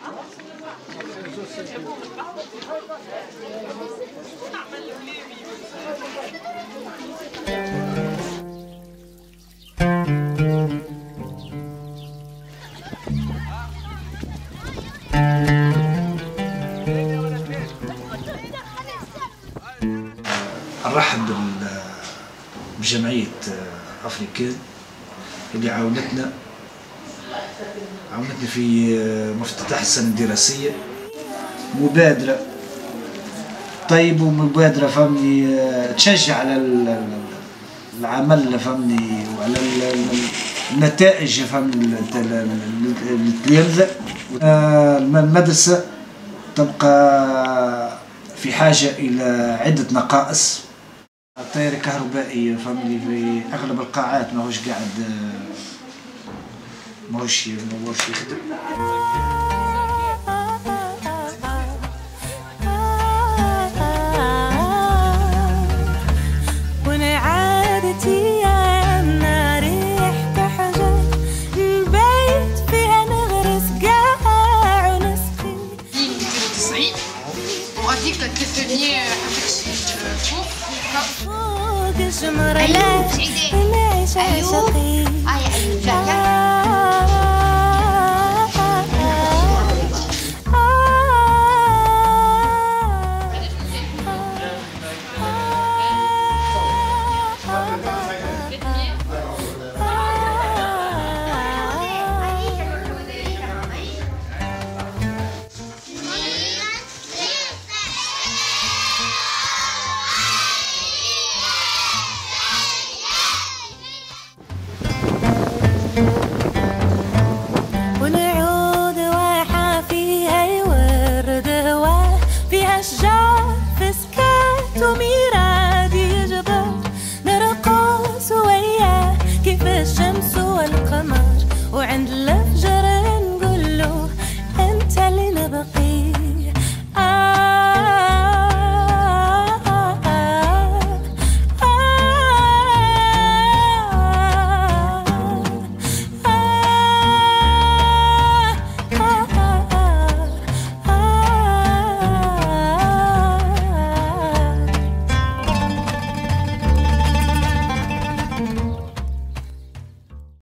نرحب بجمعية أفريكان اللي عاونتنا في مفتتح السنة الدراسية. مبادرة طيب ومبادرة فهمني تشجع على العمل فهمني وعلى النتائج فهمني للتلامذة. المدرسة تبقى في حاجة إلى عدة نقائص. التيار الكهربائي فهمني في أغلب القاعات ماهوش قاعد ماهوش يخدم. وانا عادتي انا ريحت حاجة البيت فيها نغرس قاع ونسقي. وغاديك التفنية فوق الجمرة لا العيش عشقي.